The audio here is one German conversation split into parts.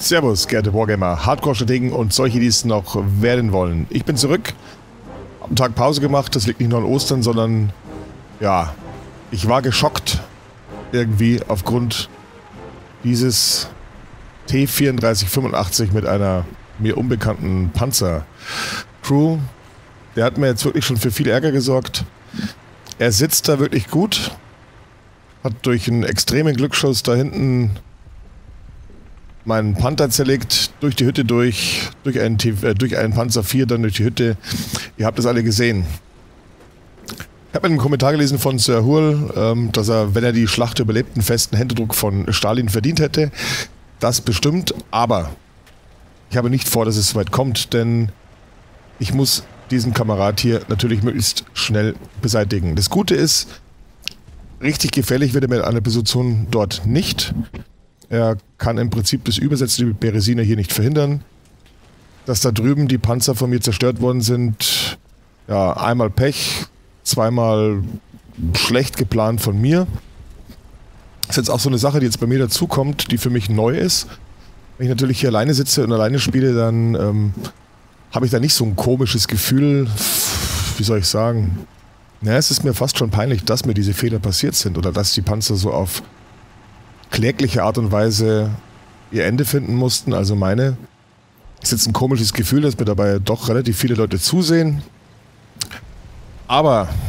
Servus, geehrte Wargamer, Hardcore-Strategen und solche, die es noch werden wollen. Ich bin zurück, hab einen Tag Pause gemacht, das liegt nicht nur an Ostern, sondern, ja, ich war geschockt irgendwie aufgrund dieses T-3485 mit einer mir unbekannten Panzer-Crew. Der hat mir jetzt wirklich schon für viel Ärger gesorgt. Er sitzt da wirklich gut, hat durch einen extremen Glücksschuss da hinten meinen Panther zerlegt, durch die Hütte durch einen Panzer 4, dann durch die Hütte. Ihr habt das alle gesehen. Ich habe einen Kommentar gelesen von Sir Hurl, dass er, wenn er die Schlacht überlebt, einen festen Händedruck von Stalin verdient hätte. Das bestimmt, aber ich habe nicht vor, dass es so weit kommt, denn ich muss diesen Kamerad hier natürlich möglichst schnell beseitigen. Das Gute ist, richtig gefährlich wird er mit einer Position dort nicht. Er kann im Prinzip das Übersetzen mit Beresina hier nicht verhindern. Dass da drüben die Panzer von mir zerstört worden sind, ja, einmal Pech, zweimal schlecht geplant von mir. Das ist jetzt auch so eine Sache, die jetzt bei mir dazukommt, die für mich neu ist. Wenn ich natürlich hier alleine sitze und alleine spiele, dann habe ich da nicht so ein komisches Gefühl, wie soll ich sagen. Naja, es ist mir fast schon peinlich, dass mir diese Fehler passiert sind oder dass die Panzer so auf klägliche Art und Weise ihr Ende finden mussten, also meine. Es ist jetzt ein komisches Gefühl, dass mir dabei doch relativ viele Leute zusehen. Aber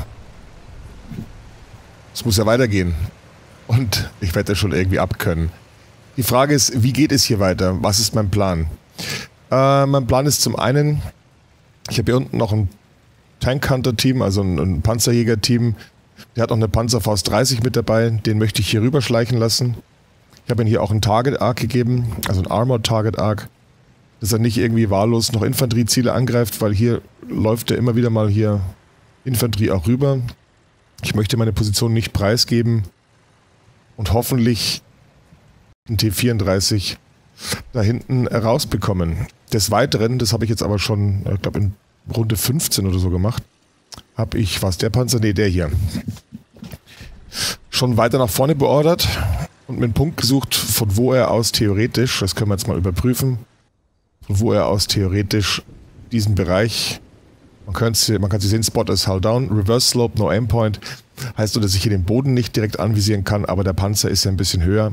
es muss ja weitergehen. Und ich werde das schon irgendwie abkönnen. Die Frage ist, wie geht es hier weiter? Was ist mein Plan? Mein Plan ist zum einen, ich habe hier unten noch ein Tank-Hunter-Team, also ein Panzerjäger-Team. Der hat noch eine Panzerfaust 30 mit dabei, den möchte ich hier rüberschleichen lassen. Ich habe ihm hier auch einen Target Arc gegeben, also ein Armored Target Arc, dass er nicht irgendwie wahllos noch Infanterieziele angreift, weil hier läuft er immer wieder mal hier Infanterie auch rüber. Ich möchte meine Position nicht preisgeben und hoffentlich den T-34 da hinten rausbekommen. Des Weiteren, das habe ich jetzt aber schon, ich glaube in Runde 15 oder so gemacht, habe ich, was der Panzer? Ne, der hier. Schon weiter nach vorne beordert und mir einen Punkt gesucht, von wo er aus theoretisch, das können wir jetzt mal überprüfen, von wo er aus theoretisch diesen Bereich, man kann sie sehen, Spot is hull down, Reverse Slope, no aim point, heißt nur, dass ich hier den Boden nicht direkt anvisieren kann, aber der Panzer ist ja ein bisschen höher.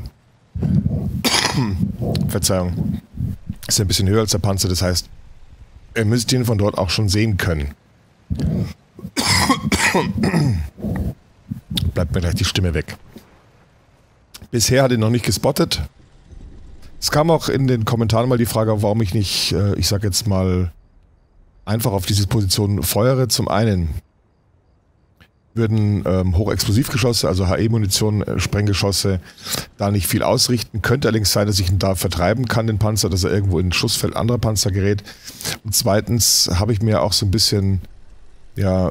Verzeihung. Ist ja ein bisschen höher als der Panzer, das heißt, ihr müsst ihn von dort auch schon sehen können. Bleibt mir gleich die Stimme weg. Bisher hat er noch nicht gespottet. Es kam auch in den Kommentaren mal die Frage, warum ich nicht, ich sag jetzt mal, einfach auf diese Position feuere. Zum einen würden Hochexplosivgeschosse, also HE-Munition, Sprenggeschosse, da nicht viel ausrichten. Könnte allerdings sein, dass ich ihn da vertreiben kann, den Panzer, dass er irgendwo in ein Schussfeld anderer Panzer gerät. Und zweitens habe ich mir auch so ein bisschen, ja,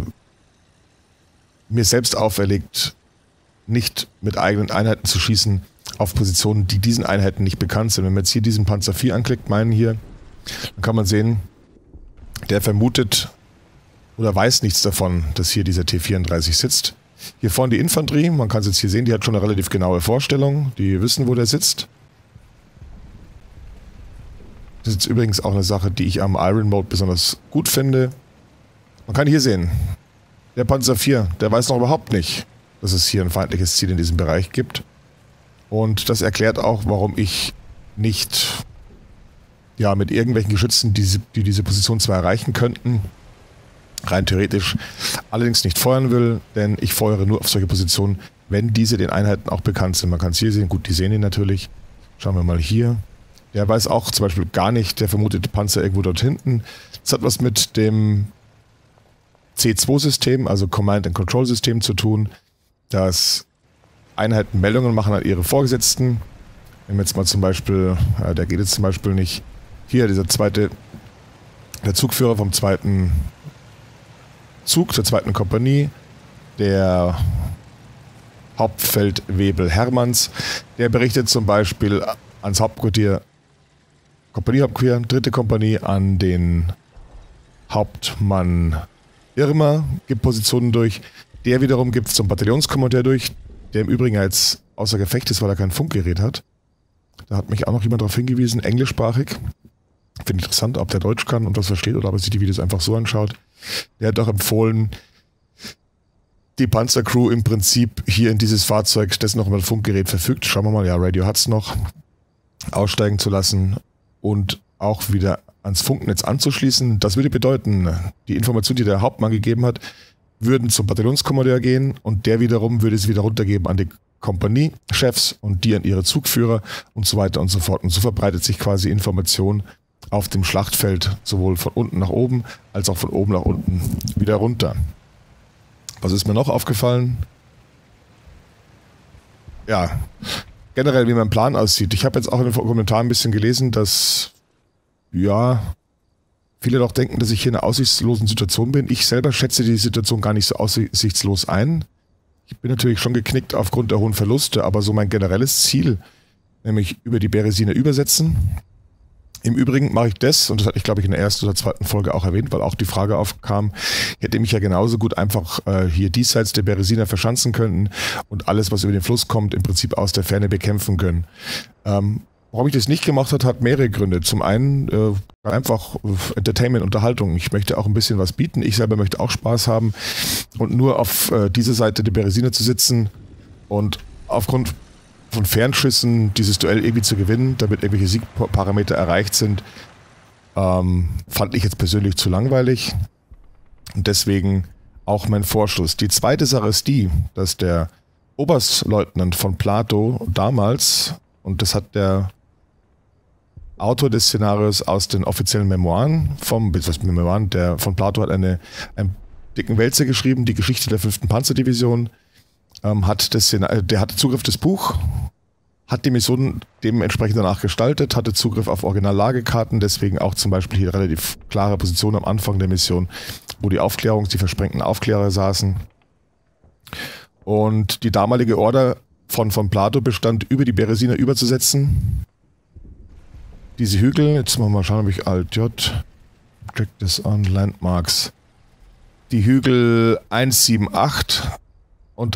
mir selbst auferlegt, nicht mit eigenen Einheiten zu schießen auf Positionen, die diesen Einheiten nicht bekannt sind. Wenn man jetzt hier diesen Panzer 4 anklickt, meinen hier, dann kann man sehen, der vermutet oder weiß nichts davon, dass hier dieser T-34 sitzt. Hier vorne die Infanterie, man kann es jetzt hier sehen, die hat schon eine relativ genaue Vorstellung, die wissen, wo der sitzt. Das ist jetzt übrigens auch eine Sache, die ich am Iron Mode besonders gut finde. Man kann hier sehen, der Panzer 4, der weiß noch überhaupt nicht, dass es hier ein feindliches Ziel in diesem Bereich gibt. Und das erklärt auch, warum ich nicht, ja, mit irgendwelchen Geschützen, die diese Position zwar erreichen könnten, rein theoretisch, allerdings nicht feuern will, denn ich feuere nur auf solche Positionen, wenn diese den Einheiten auch bekannt sind. Man kann es hier sehen, gut, die sehen ihn natürlich. Schauen wir mal hier. Der weiß auch zum Beispiel gar nicht, der vermutete Panzer irgendwo dort hinten. Das hat was mit dem C2-System, also Command-and-Control-System zu tun, dass Einheiten Meldungen machen an ihre Vorgesetzten. Wenn wir jetzt mal zum Beispiel, der geht jetzt zum Beispiel nicht, hier der Zugführer vom zweiten Zug, der zweiten Kompanie, der Hauptfeldwebel Hermanns, der berichtet zum Beispiel ans Hauptquartier, Kompaniehauptquartier, dritte Kompanie, an den Hauptmann Irma, gibt Positionen durch, der wiederum gibt es zum Bataillonskommandeur durch, der im Übrigen als außer Gefecht ist, weil er kein Funkgerät hat. Da hat mich auch noch jemand darauf hingewiesen, englischsprachig. Finde interessant, ob der Deutsch kann und das versteht oder ob er sich die Videos einfach so anschaut. Der hat auch empfohlen, die Panzercrew im Prinzip hier in dieses Fahrzeug, das noch über ein Funkgerät verfügt, schauen wir mal, ja, Radio hat's noch, aussteigen zu lassen und auch wieder ans Funknetz anzuschließen. Das würde bedeuten, die Information, die der Hauptmann gegeben hat, würden zum Bataillonskommandeur gehen und der wiederum würde es wieder runtergeben an die Kompaniechefs und die an ihre Zugführer und so weiter und so fort. Und so verbreitet sich quasi Information auf dem Schlachtfeld sowohl von unten nach oben als auch von oben nach unten wieder runter. Was ist mir noch aufgefallen? Ja, generell, wie mein Plan aussieht. Ich habe jetzt auch in den Kommentaren ein bisschen gelesen, dass, ja, viele doch denken, dass ich hier in einer aussichtslosen Situation bin. Ich selber schätze die Situation gar nicht so aussichtslos ein. Ich bin natürlich schon geknickt aufgrund der hohen Verluste, aber so mein generelles Ziel, nämlich über die Beresina übersetzen. Im Übrigen mache ich das, und das hatte ich, glaube ich, in der ersten oder zweiten Folge auch erwähnt, weil auch die Frage aufkam, ich hätte mich ja genauso gut einfach hier diesseits der Beresina verschanzen können und alles, was über den Fluss kommt, im Prinzip aus der Ferne bekämpfen können. Warum ich das nicht gemacht habe, hat mehrere Gründe. Zum einen einfach Entertainment, Unterhaltung. Ich möchte auch ein bisschen was bieten. Ich selber möchte auch Spaß haben. Und nur auf dieser Seite der Beresina zu sitzen und aufgrund von Fernschüssen dieses Duell irgendwie zu gewinnen, damit irgendwelche Siegparameter erreicht sind, fand ich jetzt persönlich zu langweilig. Und deswegen auch mein Vorschluss. Die zweite Sache ist die, dass der Oberstleutnant von Plato damals, und das hat der Autor des Szenarios aus den offiziellen Memoiren der von Plato hat einen dicken Wälzer geschrieben, die Geschichte der 5. Panzerdivision, der hatte Zugriff auf das Buch, hat die Mission dementsprechend danach gestaltet, hatte Zugriff auf Original-Lagekarten, deswegen auch zum Beispiel hier relativ klare Position am Anfang der Mission, wo die versprengten Aufklärer saßen. Und die damalige Order von Plato bestand, über die Beresina überzusetzen. Diese Hügel, jetzt mal schauen, ob ich Alt-J, check this on Landmarks. Die Hügel 178 und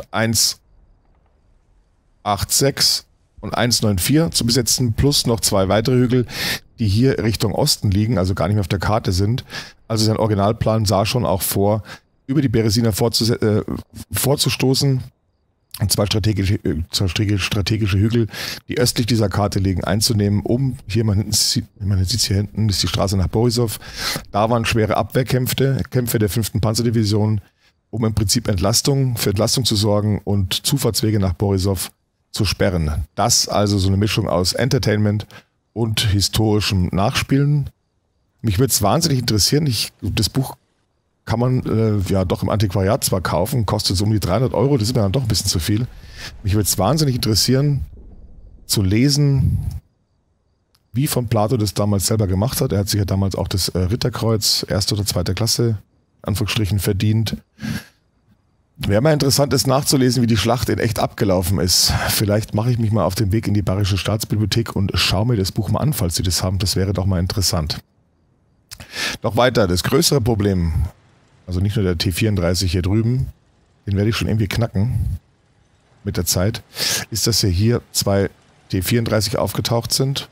186 und 194 zu besetzen, plus noch 2 weitere Hügel, die hier Richtung Osten liegen, also gar nicht mehr auf der Karte sind. Also sein Originalplan sah schon auch vor, über die Beresina vorzustoßen und zwei strategische Hügel, die östlich dieser Karte liegen, einzunehmen, um, hier, man sieht es hier hinten, ist die Straße nach Borisov. Da waren schwere Abwehrkämpfe der 5. Panzerdivision, um im Prinzip für Entlastung zu sorgen und Zufahrtswege nach Borisov zu sperren. Das also so eine Mischung aus Entertainment und historischem Nachspielen. Mich würde es wahnsinnig interessieren, das Buch kann man ja doch im Antiquariat zwar kaufen, kostet so um die 300 Euro, das ist mir dann doch ein bisschen zu viel. Mich würde es wahnsinnig interessieren, zu lesen, wie von Plato das damals selber gemacht hat. Er hat sich ja damals auch das Ritterkreuz 1. oder 2. Klasse Anführungsstrichen verdient. Wäre mal interessant, ist nachzulesen, wie die Schlacht in echt abgelaufen ist. Vielleicht mache ich mich mal auf den Weg in die Bayerische Staatsbibliothek und schaue mir das Buch mal an, falls Sie das haben. Das wäre doch mal interessant. Noch weiter, das größere Problem, also nicht nur der T34 hier drüben, den werde ich schon irgendwie knacken mit der Zeit, ist, dass hier 2 T34 aufgetaucht sind.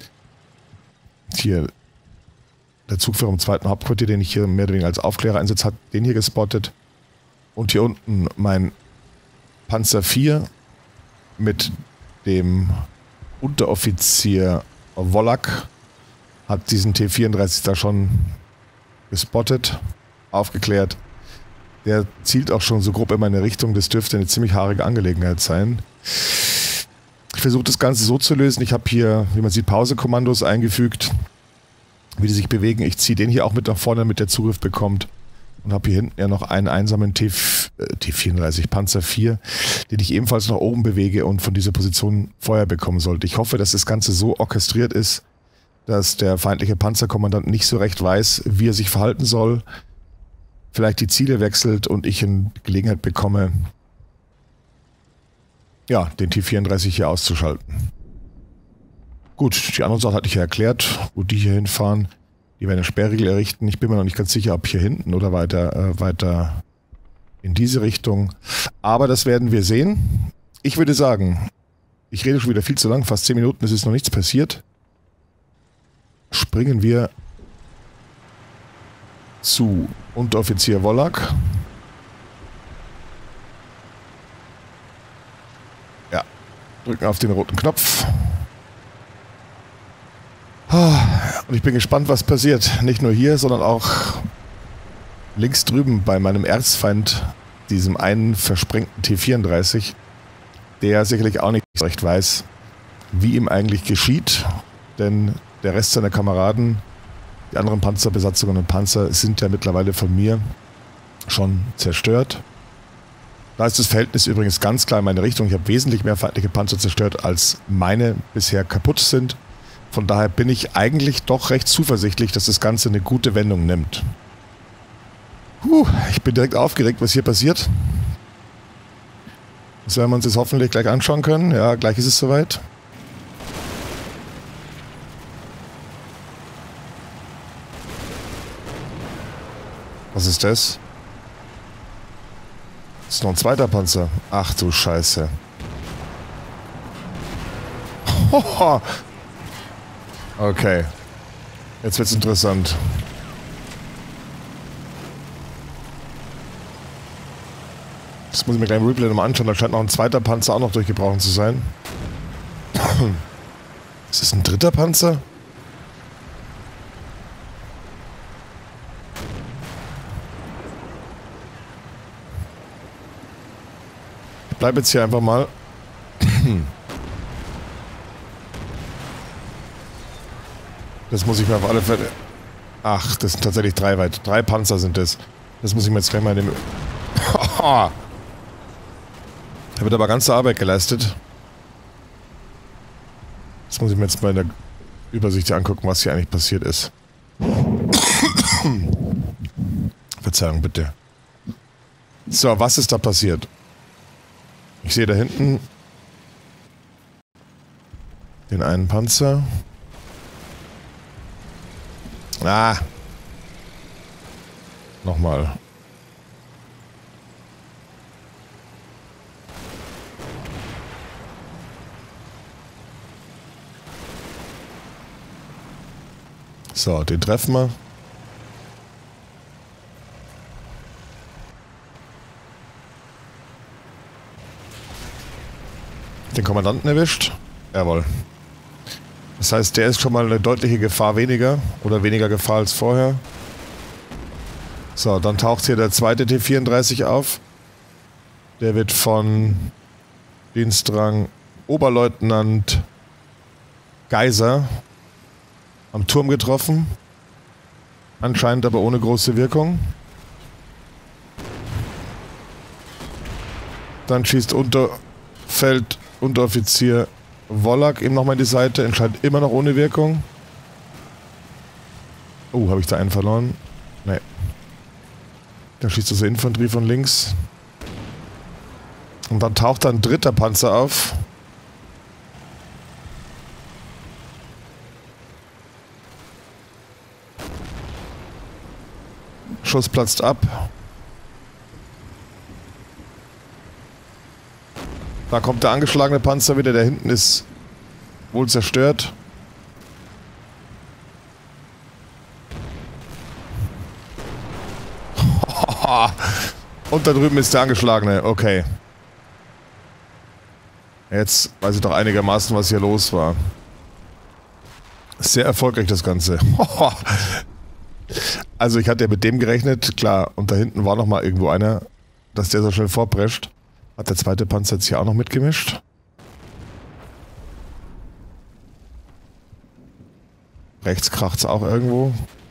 Hier der Zugführer im 2. Hauptquartier, den ich hier mehr oder weniger als Aufklärer einsetze, hat den hier gespottet. Und hier unten mein Panzer 4 mit dem Unteroffizier Wollak hat diesen T34 da schon gespottet, aufgeklärt. Der zielt auch schon so grob in meine Richtung. Das dürfte eine ziemlich haarige Angelegenheit sein. Ich versuche das Ganze so zu lösen. Ich habe hier, wie man sieht, Pausekommandos eingefügt, wie die sich bewegen. Ich ziehe den hier auch mit nach vorne, damit der Zugriff bekommt. Und habe hier hinten ja noch einen einsamen T34 Panzer 4, den ich ebenfalls nach oben bewege und von dieser Position Feuer bekommen sollte. Ich hoffe, dass das Ganze so orchestriert ist, dass der feindliche Panzerkommandant nicht so recht weiß, wie er sich verhalten soll, vielleicht die Ziele wechselt und ich in Gelegenheit bekomme, ja, den T34 hier auszuschalten. Gut, die anderen Sachen hatte ich ja erklärt, wo die hier hinfahren. Die werden eine Sperrriegel errichten. Ich bin mir noch nicht ganz sicher, ob hier hinten oder weiter in diese Richtung. Aber das werden wir sehen. Ich würde sagen, ich rede schon wieder viel zu lang, fast 10 Minuten, es ist noch nichts passiert. Springen wir zu Unteroffizier Wollak. Ja, drücken auf den roten Knopf. Und ich bin gespannt, was passiert. Nicht nur hier, sondern auch links drüben bei meinem Erzfeind, diesem einen versprengten T-34, der sicherlich auch nicht recht weiß, wie ihm eigentlich geschieht, denn der Rest seiner Kameraden, die anderen Panzerbesatzungen und Panzer, sind ja mittlerweile von mir schon zerstört. Da ist das Verhältnis übrigens ganz klar in meine Richtung. Ich habe wesentlich mehr feindliche Panzer zerstört, als meine bisher kaputt sind. Von daher bin ich eigentlich doch recht zuversichtlich, dass das Ganze eine gute Wendung nimmt. Ich bin direkt aufgeregt, was hier passiert. Das werden wir uns jetzt hoffentlich gleich anschauen können. Ja, gleich ist es soweit. Was ist das? Das ist noch ein zweiter Panzer. Ach du Scheiße. Okay. Jetzt wird's interessant. Das muss ich mir gleich im Replay nochmal anschauen. Da scheint noch ein zweiter Panzer auch noch durchgebrochen zu sein. Ist das ein dritter Panzer? Ich bleibe jetzt hier einfach mal. Das muss ich mir auf alle Fälle... Ach, das sind tatsächlich drei Panzer sind das. Das muss ich mir jetzt gleich mal in dem... Da wird aber ganze Arbeit geleistet. Das muss ich mir jetzt mal in der Übersicht angucken, was hier eigentlich passiert ist. Verzeihung, bitte. So, was ist da passiert? Ich sehe da hinten den einen Panzer. Ah. Nochmal. So, den treffen wir. Den Kommandanten erwischt. Jawohl. Das heißt, der ist schon mal eine deutliche Gefahr weniger. Oder weniger Gefahr als vorher. So, dann taucht hier der zweite T-34 auf. Der wird von Dienstrang Oberleutnant Geiser am Turm getroffen. Anscheinend aber ohne große Wirkung. Dann schießt Unteroffizier Wollak ihm nochmal in die Seite. Entscheidet immer noch ohne Wirkung. Oh, habe ich da einen verloren? Nee. Dann schießt das Infanterie von links. Und dann taucht da ein dritter Panzer auf. Schuss platzt ab. Da kommt der angeschlagene Panzer wieder. Der hinten ist wohl zerstört. Und da drüben ist der angeschlagene. Okay. Jetzt weiß ich doch einigermaßen, was hier los war. Sehr erfolgreich das Ganze. Also ich hatte ja mit dem gerechnet, klar, und da hinten war noch mal irgendwo einer, dass der so schnell vorprescht. Hat der zweite Panzer jetzt hier auch noch mitgemischt? Rechts kracht's auch irgendwo.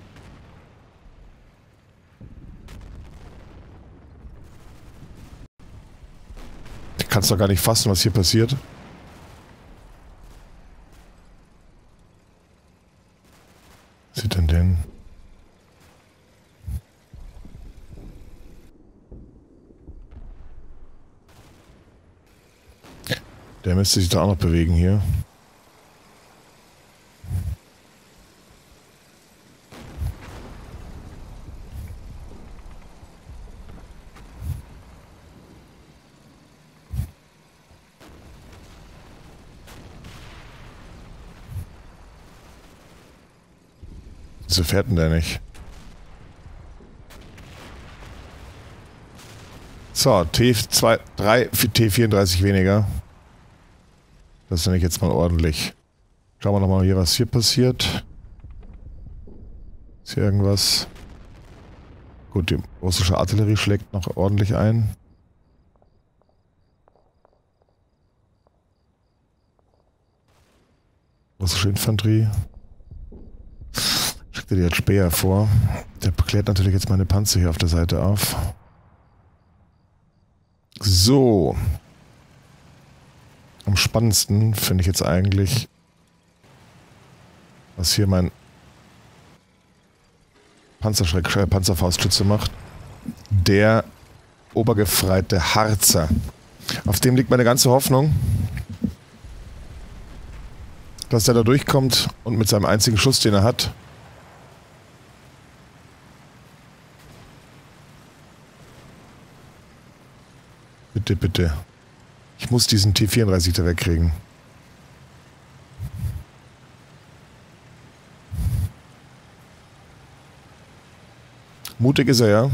Ich kann's doch gar nicht fassen, was hier passiert. Was sieht denn den? Der müsste sich da auch noch bewegen hier. Wieso fährt denn der nicht? So, T2, 3, T34 weniger. Das nenne ich jetzt mal ordentlich. Schauen wir nochmal hier, was hier passiert. Ist hier irgendwas? Gut, die russische Artillerie schlägt noch ordentlich ein. Russische Infanterie. Schickt dir jetzt Speer vor. Der klärt natürlich jetzt meine Panzer hier auf der Seite auf. So. Am spannendsten finde ich jetzt eigentlich, was hier mein Panzerfaustschütze macht. Der obergefreite Harzer. Auf dem liegt meine ganze Hoffnung, dass der da durchkommt und mit seinem einzigen Schuss, den er hat, bitte, bitte. Ich muss diesen T34 da wegkriegen. Mutig ist er, ja.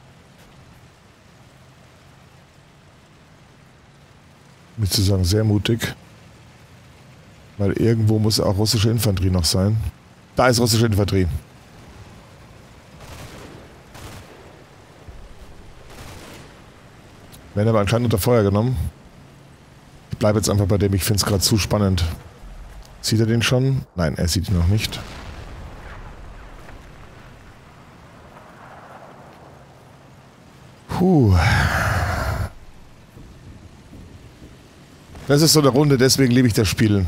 Um zu sagen, sehr mutig. Weil irgendwo muss auch russische Infanterie noch sein. Da ist russische Infanterie. Werden aber anscheinend unter Feuer genommen. Ich bleibe jetzt einfach bei dem, ich finde es gerade zu spannend. Sieht er den schon? Nein, er sieht ihn noch nicht. Puh. Das ist so eine Runde, deswegen liebe ich das Spiel.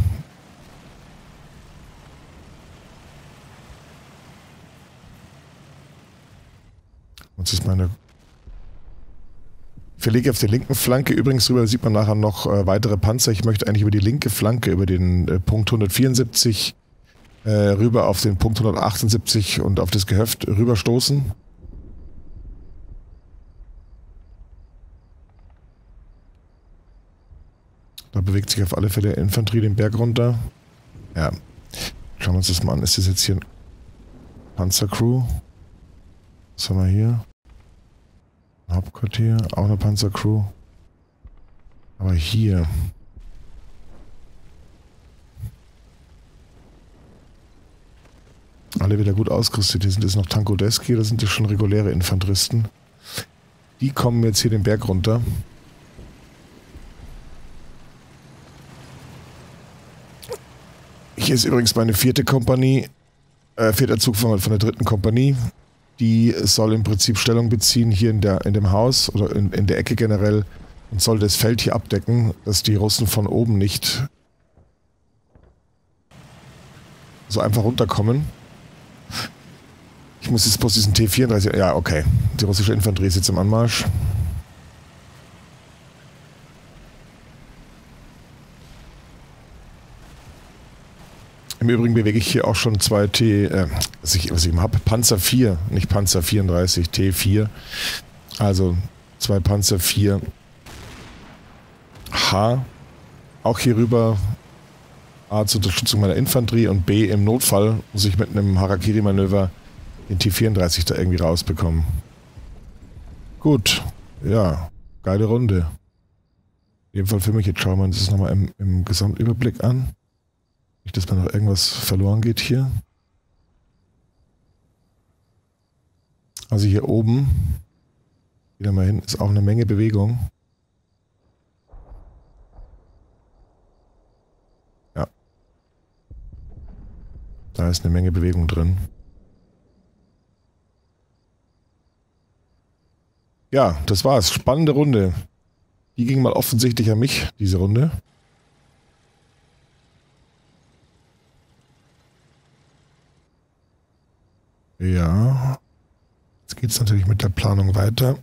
Jetzt ist meine... Ich verlege auf der linken Flanke. Übrigens rüber sieht man nachher noch weitere Panzer. Ich möchte eigentlich über die linke Flanke, über den Punkt 174 rüber auf den Punkt 178 und auf das Gehöft rüberstoßen. Da bewegt sich auf alle Fälle Infanterie den Berg runter. Ja. Schauen wir uns das mal an. Ist das jetzt hier ein Panzercrew? Was haben wir hier? Hauptquartier, auch eine Panzercrew. Aber hier. Alle wieder gut ausgerüstet. Hier sind jetzt noch Tankodeski, da sind ja schon reguläre Infanteristen. Die kommen jetzt hier den Berg runter. Hier ist übrigens meine 4. Kompanie, 4. Zug von der 3. Kompanie. Die soll im Prinzip Stellung beziehen hier in dem Haus oder in der Ecke generell und soll das Feld hier abdecken, dass die Russen von oben nicht so einfach runterkommen. Ich muss jetzt bloß diesen T34... Ja, okay. Die russische Infanterie ist jetzt im Anmarsch. Im Übrigen bewege ich hier auch schon 2 was ich habe, Panzer 4, nicht Panzer 34, T4. Also 2 Panzer 4 H. Auch hier rüber. A zur Unterstützung meiner Infanterie und B im Notfall muss ich mit einem Harakiri-Manöver den T34 da irgendwie rausbekommen. Gut, ja, geile Runde. In jedem Fall für mich. Jetzt schauen wir uns das nochmal im Gesamtüberblick an. Nicht, dass mir noch irgendwas verloren geht hier. Also hier oben, wieder mal hin, ist auch eine Menge Bewegung. Ja. Da ist eine Menge Bewegung drin. Ja, das war's. Spannende Runde. Die ging mal offensichtlich an mich, diese Runde. Ja, jetzt geht es natürlich mit der Planung weiter.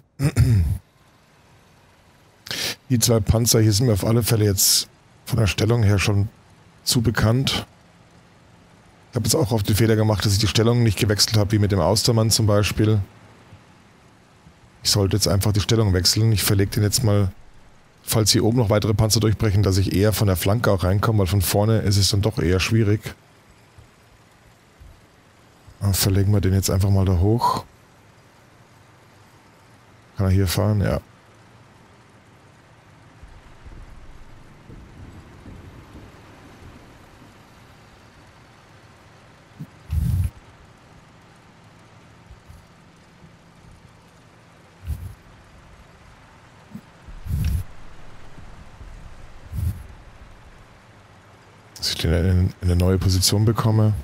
Die 2 Panzer hier sind mir auf alle Fälle jetzt von der Stellung her schon zu bekannt. Ich habe jetzt auch oft den Fehler gemacht, dass ich die Stellung nicht gewechselt habe, wie mit dem Austermann zum Beispiel. Ich sollte jetzt einfach die Stellung wechseln. Ich verlege den jetzt mal, falls hier oben noch weitere Panzer durchbrechen, dass ich eher von der Flanke auch reinkomme, weil von vorne ist es dann doch eher schwierig. Dann verlegen wir den jetzt einfach mal da hoch. Kann er hier fahren? Ja. Dass ich den in eine neue Position bekomme.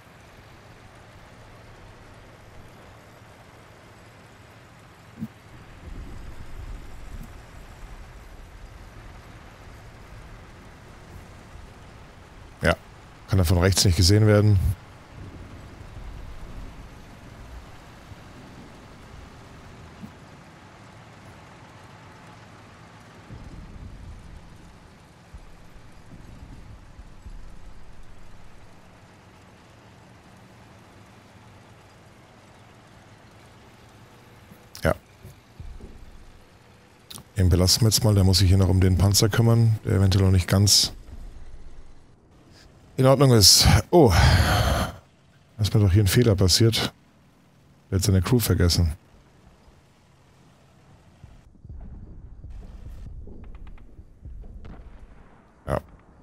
Ja, kann er von rechts nicht gesehen werden. Ja. Den belassen wir jetzt mal, der muss sich hier noch um den Panzer kümmern, der eventuell noch nicht ganz in Ordnung ist. Oh, da ist mir doch hier ein Fehler passiert. Der hat seine Crew vergessen. Ja.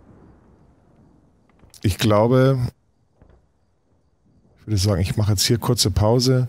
Ich glaube, ich würde sagen, ich mache jetzt hier kurze Pause.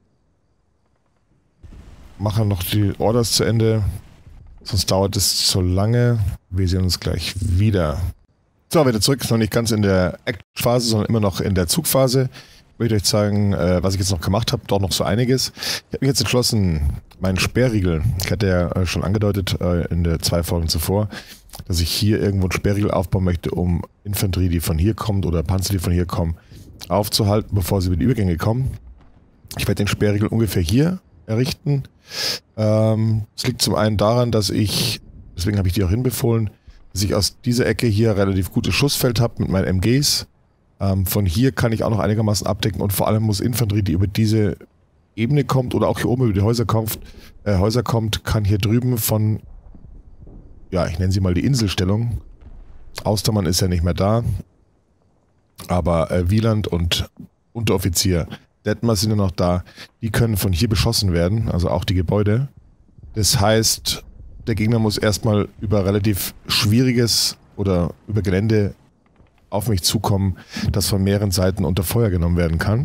Mache noch die Orders zu Ende, sonst dauert es zu lange. Wir sehen uns gleich wieder. So, wieder zurück, ist noch nicht ganz in der Act-Phase, sondern immer noch in der Zugphase. Ich möchte euch zeigen, was ich jetzt noch gemacht habe, doch noch so einiges. Ich habe mich jetzt entschlossen, meinen Sperrriegel, ich hatte ja schon angedeutet in den 2 Folgen zuvor, dass ich hier irgendwo einen Sperrriegel aufbauen möchte, um Infanterie, die von hier kommt, oder Panzer, die von hier kommen, aufzuhalten, bevor sie über die Übergänge kommen. Ich werde den Sperrriegel ungefähr hier errichten. Es liegt zum einen daran, dass ich, deswegen habe ich die auch hinbefohlen, dass ich aus dieser Ecke hier relativ gutes Schussfeld habe mit meinen MGs. Von hier kann ich auch noch einigermaßen abdecken und vor allem muss Infanterie, die über diese Ebene kommt oder auch hier oben über die Häuser kommt, kann hier drüben von, ja, ich nenne sie mal die Inselstellung. Austermann ist ja nicht mehr da, aber Wieland und Unteroffizier Detmar sind ja noch da. Die können von hier beschossen werden, also auch die Gebäude. Das heißt, der Gegner muss erstmal über relativ schwieriges oder über Gelände auf mich zukommen, das von mehreren Seiten unter Feuer genommen werden kann.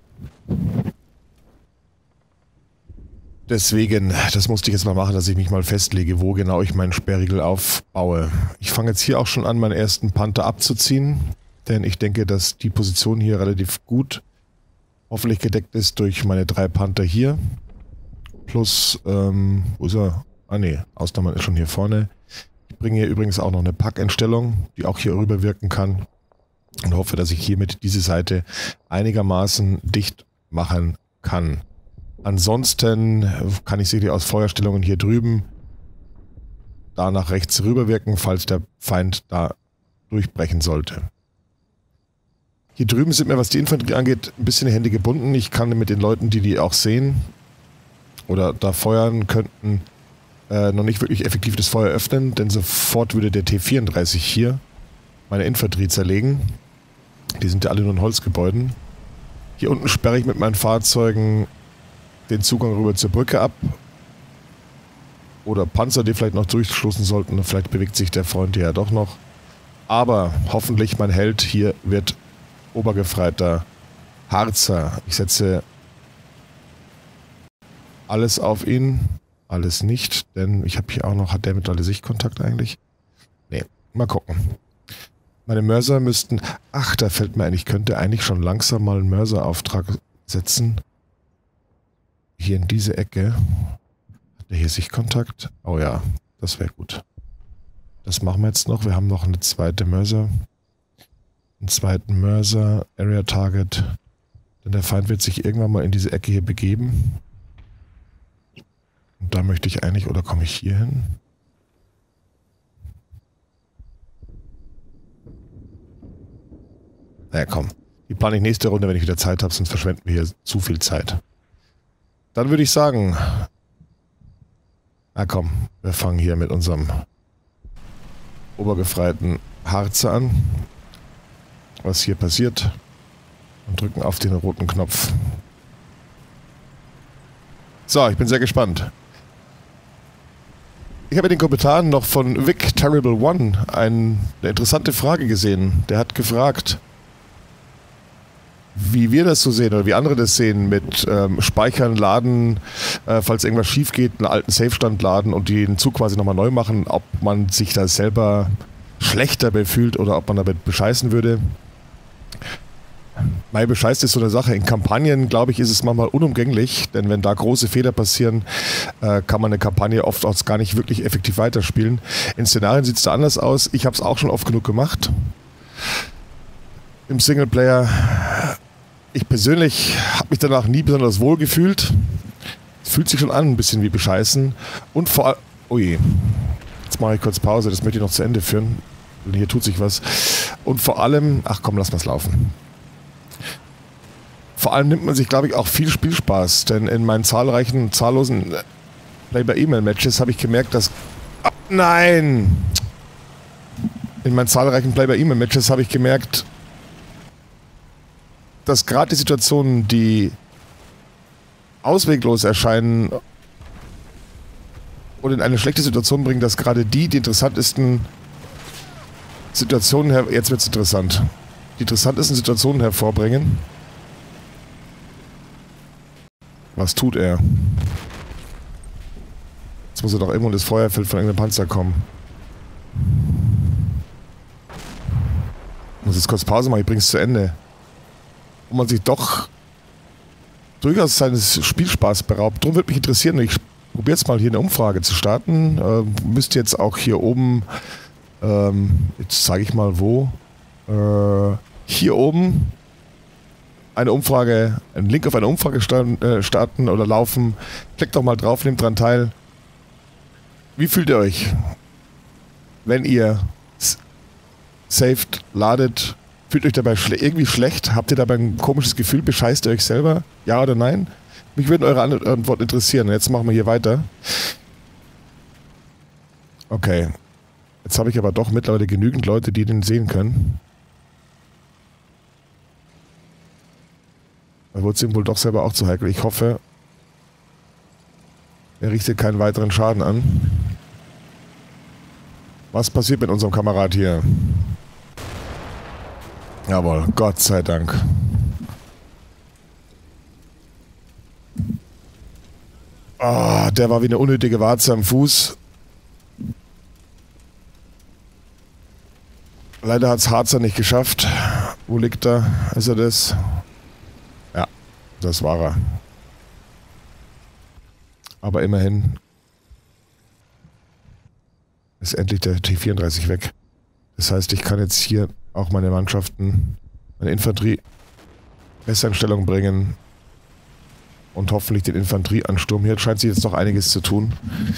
Deswegen, das musste ich jetzt mal machen, dass ich mich mal festlege, wo genau ich meinen Sperrriegel aufbaue. Ich fange jetzt hier auch schon an, meinen ersten Panther abzuziehen, denn ich denke, dass die Position hier relativ gut hoffentlich gedeckt ist durch meine 3 Panther hier. Plus, wo ist er? Ah ne, Ausnahme ist schon hier vorne. Ich bringe hier übrigens auch noch eine Packeinstellung, die auch hier rüber wirken kann. Und hoffe, dass ich hiermit diese Seite einigermaßen dicht machen kann. Ansonsten kann ich sicherlich aus Feuerstellungen hier drüben da nach rechts rüber wirken, falls der Feind da durchbrechen sollte. Hier drüben sind mir, was die Infanterie angeht, ein bisschen die Hände gebunden. Ich kann mit den Leuten, die auch sehen oder da feuern könnten, noch nicht wirklich effektiv das Feuer öffnen, denn sofort würde der T-34 hier meine Infanterie zerlegen. Die sind ja alle nur in Holzgebäuden. Hier unten sperre ich mit meinen Fahrzeugen den Zugang rüber zur Brücke ab. Oder Panzer, die vielleicht noch durchstoßen sollten. Vielleicht bewegt sich der Freund hier ja doch noch. Aber hoffentlich mein Held hier wird Obergefreiter Harzer. Ich setze alles auf ihn. Alles nicht, denn ich habe hier auch noch, hat der mit alle Sichtkontakt eigentlich? Nee, mal gucken. Meine Mörser müssten, ach, da fällt mir ein, ich könnte eigentlich schon langsam mal einen Mörserauftrag setzen. Hier in diese Ecke. Hat der hier Sichtkontakt? Oh ja, das wäre gut. Das machen wir jetzt noch. Wir haben noch eine zweite Mörser. Einen zweiten Mörser, Area Target. Denn der Feind wird sich irgendwann mal in diese Ecke hier begeben. Und da möchte ich eigentlich, oder komme ich hier hin? Naja, komm. Die plane ich nächste Runde, wenn ich wieder Zeit habe, sonst verschwenden wir hier zu viel Zeit. Dann würde ich sagen, na komm, wir fangen hier mit unserem obergefreiten Harzer an. Was hier passiert. Und drücken auf den roten Knopf. So, ich bin sehr gespannt. Ich habe in den Kommentaren noch von Vic Terrible One eine interessante Frage gesehen. Der hat gefragt, wie wir das so sehen oder wie andere das sehen mit Speichern, Laden, falls irgendwas schief geht, einen alten Safe-Stand laden und den Zug quasi nochmal neu machen, ob man sich da selber schlechter befühlt oder ob man damit bescheißen würde. Mein Bescheiß ist so eine Sache. In Kampagnen, glaube ich, ist es manchmal unumgänglich, denn wenn da große Fehler passieren, kann man eine Kampagne oft auch gar nicht wirklich effektiv weiterspielen. In Szenarien sieht es da anders aus. Ich habe es auch schon oft genug gemacht. Im Singleplayer. Ich persönlich habe mich danach nie besonders wohl gefühlt. Es fühlt sich schon an, ein bisschen wie Bescheißen. Und vor allem... Oh je. Jetzt mache ich kurz Pause, das möchte ich noch zu Ende führen. Denn hier tut sich was. Und vor allem... Ach komm, lass mal's laufen. Vor allem nimmt man sich, glaube ich, auch viel Spielspaß, denn in meinen zahllosen Play-by-E-Mail-Matches habe ich gemerkt, dass... Oh, nein! In meinen zahlreichen Play-by-E-Mail-Matches habe ich gemerkt, dass gerade die Situationen, die ausweglos erscheinen und in eine schlechte Situation bringen, dass gerade die interessantesten Situationen, jetzt wird es interessant, die interessantesten Situationen hervorbringen. Was tut er? Jetzt muss er doch irgendwo in das Feuerfeld von irgendeinem Panzer kommen. Ich muss jetzt kurz Pause machen, ich bring's zu Ende. Und man sich doch durchaus seines Spielspaß beraubt. Darum würde mich interessieren, ich probiere jetzt mal hier eine Umfrage zu starten. Müsste jetzt auch hier oben, jetzt zeige ich mal wo, hier oben eine Umfrage, einen Link auf eine Umfrage starten oder laufen. Klickt doch mal drauf, nehmt dran teil. Wie fühlt ihr euch, wenn ihr saved, ladet? Fühlt euch dabei irgendwie schlecht? Habt ihr dabei ein komisches Gefühl? Bescheißt ihr euch selber? Ja oder nein? Mich würden eure Antworten interessieren. Jetzt machen wir hier weiter. Okay. Jetzt habe ich aber doch mittlerweile genügend Leute, die den sehen können. Da wurde es ihm wohl doch selber auch zu heikel. Ich hoffe, er richtet keinen weiteren Schaden an. Was passiert mit unserem Kamerad hier? Jawohl, Gott sei Dank. Ah, der war wie eine unnötige Warze am Fuß. Leider hat es Harzer nicht geschafft. Wo liegt er? Ist er das? Ja, das war er. Aber immerhin ist endlich der T34 weg. Das heißt, ich kann jetzt hier auch meine Mannschaften, meine Infanterie besser in Stellung bringen und hoffentlich den Infanterieansturm. Hier scheint sich jetzt noch einiges zu tun.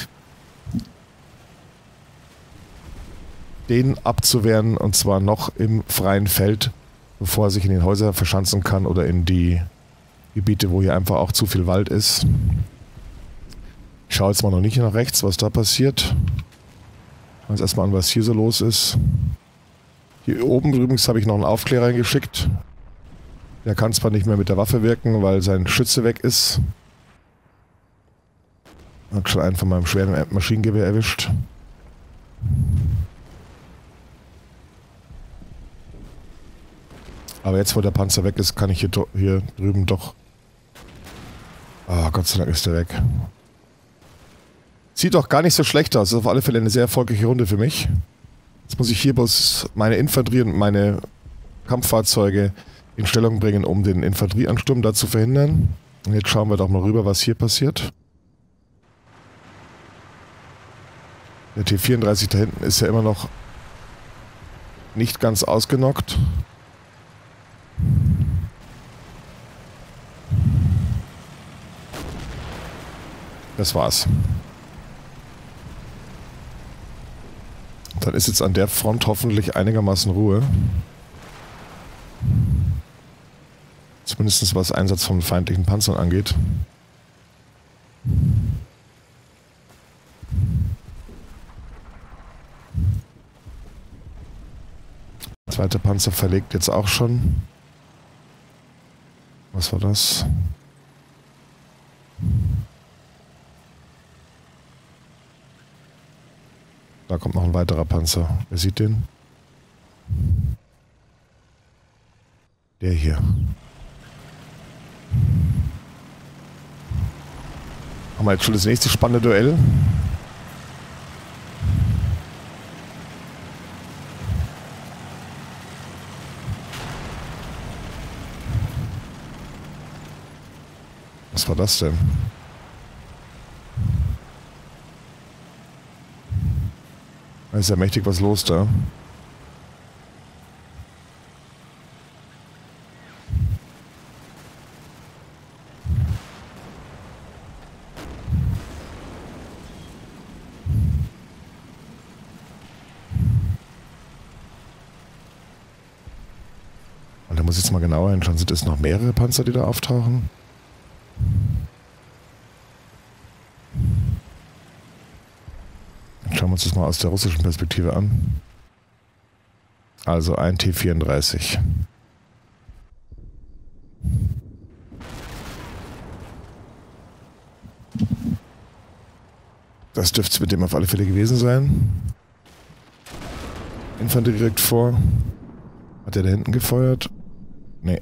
Den abzuwehren und zwar noch im freien Feld, bevor er sich in den Häusern verschanzen kann oder in die Gebiete, wo hier einfach auch zu viel Wald ist. Ich schaue jetzt mal noch nicht nach rechts, was da passiert. Schauen wir uns erstmal an, was hier so los ist. Hier oben übrigens habe ich noch einen Aufklärer reingeschickt. Der kann zwar nicht mehr mit der Waffe wirken, weil sein Schütze weg ist. Hat schon einen von meinem schweren Maschinengewehr erwischt. Aber jetzt, wo der Panzer weg ist, kann ich hier drüben doch... Ah, Gott sei Dank ist der weg. Sieht doch gar nicht so schlecht aus. Das ist auf alle Fälle eine sehr erfolgreiche Runde für mich. Jetzt muss ich hier bloß meine Infanterie und meine Kampffahrzeuge in Stellung bringen, um den Infanterieansturm da zu verhindern. Und jetzt schauen wir doch mal rüber, was hier passiert. Der T34 da hinten ist ja immer noch nicht ganz ausgenockt. Das war's. Dann ist jetzt an der Front hoffentlich einigermaßen Ruhe. Zumindest was Einsatz von feindlichen Panzern angeht. Zweiter Panzer verlegt jetzt auch schon. Was war das? Da kommt noch ein weiterer Panzer. Wer sieht den? Der hier. Haben wir jetzt schon das nächste spannende Duell? Was war das denn? Da ist ja mächtig was los da. Und da muss ich jetzt mal genauer hinschauen. Sind es noch mehrere Panzer, die da auftauchen? Schauen wir uns das mal aus der russischen Perspektive an. Also ein T-34. Das dürfte es mit dem auf alle Fälle gewesen sein. Infanterie direkt vor. Hat der da hinten gefeuert? Nee.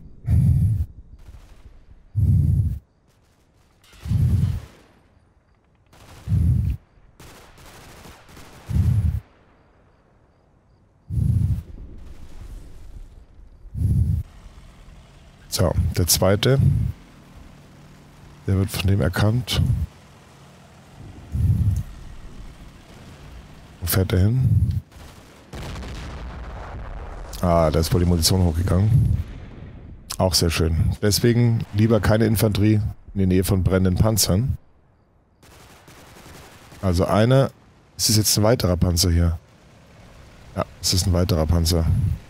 So, der zweite. Der wird von dem erkannt. Wo fährt er hin? Ah, da ist wohl die Munition hochgegangen. Auch sehr schön. Deswegen lieber keine Infanterie in der Nähe von brennenden Panzern. Also einer... Ist es jetzt ein weiterer Panzer hier? Ja, es ist ein weiterer Panzer.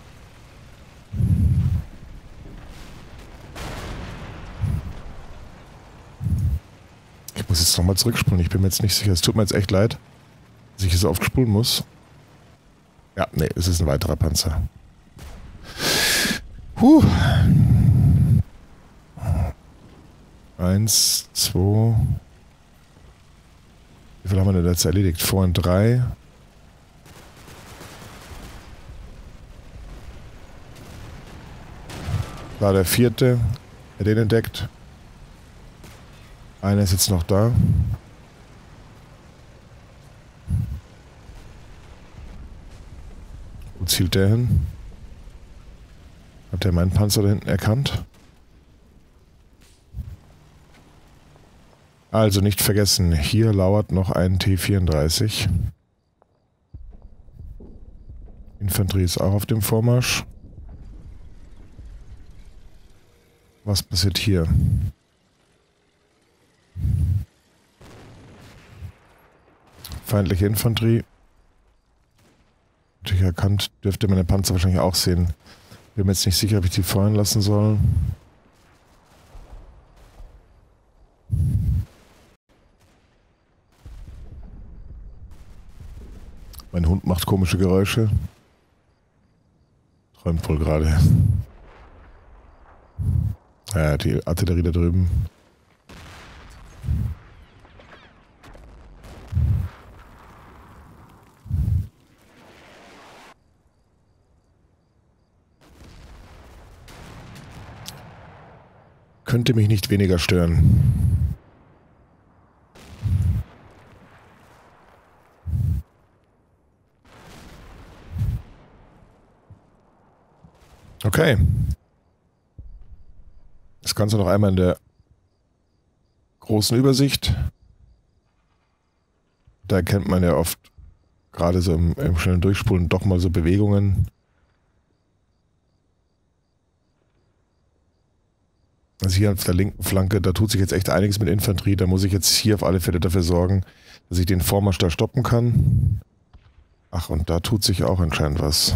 Ich muss jetzt nochmal zurückspulen. Ich bin mir jetzt nicht sicher. Es tut mir jetzt echt leid, dass ich so oft spulen muss. Ja, nee, es ist ein weiterer Panzer. Huh. 1, 2. Wie viel haben wir denn jetzt erledigt? 4 und 3. Da der vierte. Er den entdeckt. Einer ist jetzt noch da. Wo zielt der hin? Hat der meinen Panzer da hinten erkannt? Also nicht vergessen, hier lauert noch ein T-34. Infanterie ist auch auf dem Vormarsch. Was passiert hier? Feindliche Infanterie. Natürlich erkannt, dürfte meine Panzer wahrscheinlich auch sehen. Bin mir jetzt nicht sicher, ob ich die feuern lassen soll. Mein Hund macht komische Geräusche. Träumt wohl gerade. Ja, die Artillerie da drüben. Könnte mich nicht weniger stören. Okay. Das Ganze noch einmal in der großen Übersicht. Da erkennt man ja oft, gerade so im schnellen Durchspulen, doch mal so Bewegungen. Also hier auf der linken Flanke, da tut sich jetzt echt einiges mit Infanterie. Da muss ich jetzt hier auf alle Fälle dafür sorgen, dass ich den Vormarsch da stoppen kann. Ach, und da tut sich auch anscheinend was.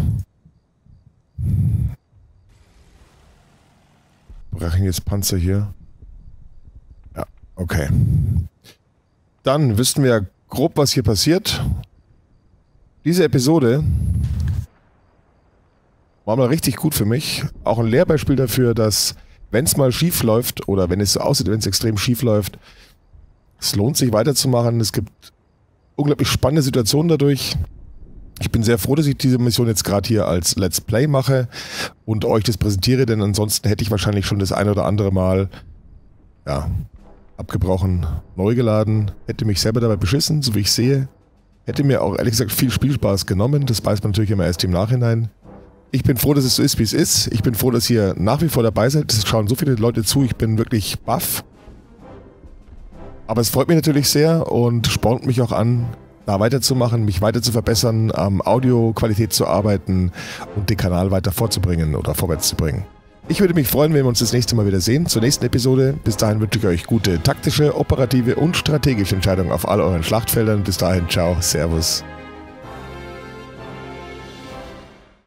Brechen jetzt Panzer hier. Ja, okay. Dann wüssten wir grob, was hier passiert. Diese Episode war mal richtig gut für mich. Auch ein Lehrbeispiel dafür, dass wenn es mal schief läuft oder wenn es so aussieht, wenn es extrem schief läuft, es lohnt sich weiterzumachen. Es gibt unglaublich spannende Situationen dadurch. Ich bin sehr froh, dass ich diese Mission jetzt gerade hier als Let's Play mache und euch das präsentiere, denn ansonsten hätte ich wahrscheinlich schon das eine oder andere Mal abgebrochen, neu geladen, hätte mich selber dabei beschissen, so wie ich sehe. Hätte mir auch ehrlich gesagt viel Spielspaß genommen, das weiß man natürlich immer erst im Nachhinein. Ich bin froh, dass es so ist, wie es ist. Ich bin froh, dass ihr nach wie vor dabei seid. Es schauen so viele Leute zu, ich bin wirklich baff. Aber es freut mich natürlich sehr und spornt mich auch an, da weiterzumachen, mich weiter zu verbessern, am Audioqualität zu arbeiten und den Kanal weiter vorzubringen oder vorwärts zu bringen. Ich würde mich freuen, wenn wir uns das nächste Mal wieder sehen, zur nächsten Episode. Bis dahin wünsche ich euch gute taktische, operative und strategische Entscheidungen auf all euren Schlachtfeldern. Bis dahin, ciao, servus.